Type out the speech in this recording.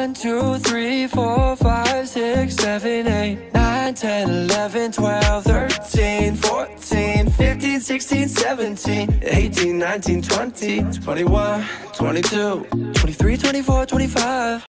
1, 2, 3, 4, 5, 6, 7, 8, 9, 10, 11, 12, 13, 14, 15, 16, 17, 18, 19, 20, 21, 22, 23, 24, 25